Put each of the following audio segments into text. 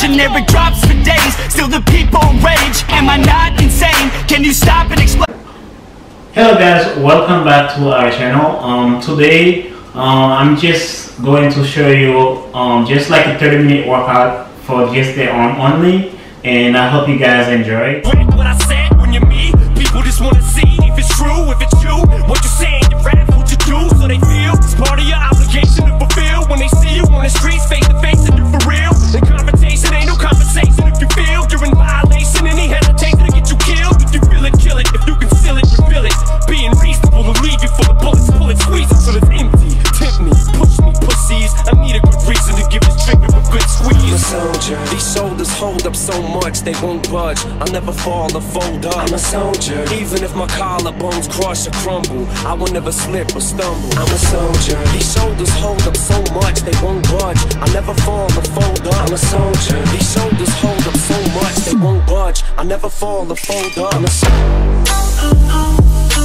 generic drops for days, still the people rage. Am I not insane? Can you stop and explain? Hello guys, welcome back to our channel. Today I'm just going to show you just like a 30-minute workout for just the arm only, and I hope you guys enjoy. What I said when you're me, people just wanna see if it's true, if it's you. What you saying, you rap, what you do, so they feel it's part of your obligation to fulfill. When they see you on the streets, face to face, and you're for real. The confrontation ain't no conversation. If you feel you're in violation, any hesitation to get you killed. If you feel it, kill it. If you conceal it, reveal it. Being reasonable to leave you full of bullets, pull it, squeeze it till it's empty. Tempt me, push me, pussies. I need a good reason to give this trigger a good squeeze. I'm a soldier. These shoulders hold up so much they won't budge. I'll never fall or fold up. I'm a soldier. Even if my collarbones crush or crumble, I will never slip or stumble. I'm a soldier. These shoulders hold up so much they won't budge. I'll never fall or fold up. I'm a soldier. These shoulders hold up so much they won't budge. I'll never fall or fold up. I'm a soldier.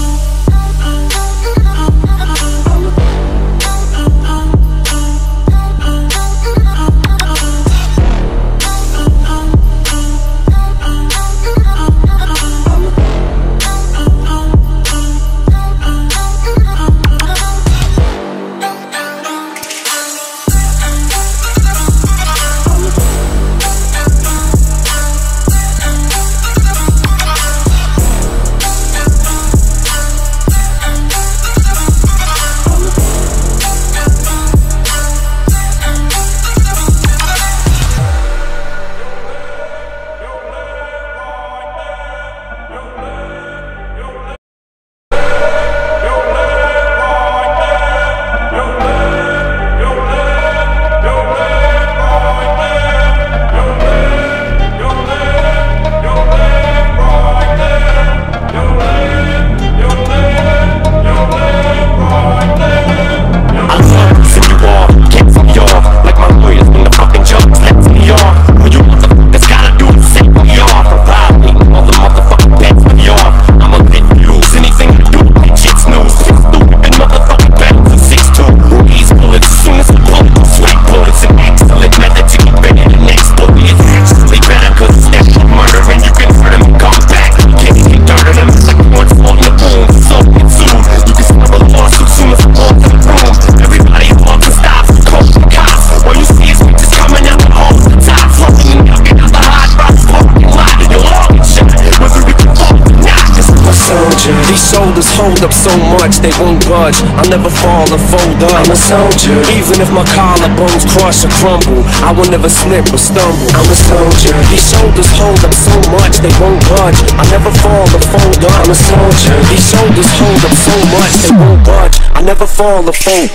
These shoulders hold up so much they won't budge. I'll never fall or fold up. I'm a soldier. Even if my collarbones crush or crumble, I will never slip or stumble. I'm a soldier. These shoulders hold up so much they won't budge. I'll never fall or fold up. I'm a soldier. These shoulders hold up so much they won't budge. I'll never fall or fold.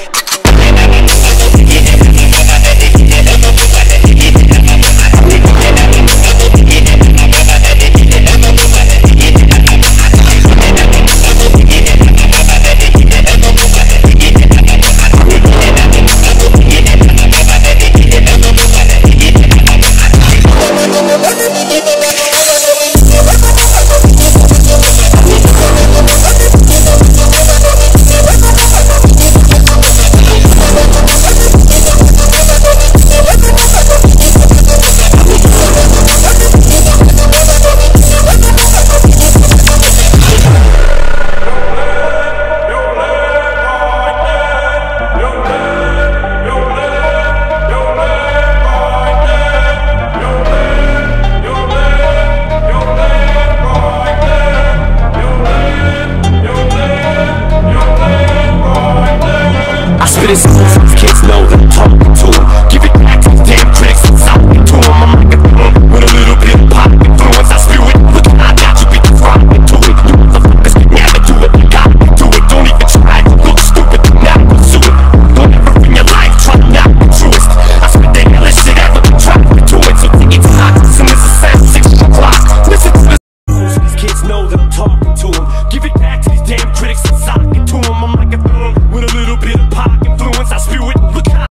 Kids know that I'm talking.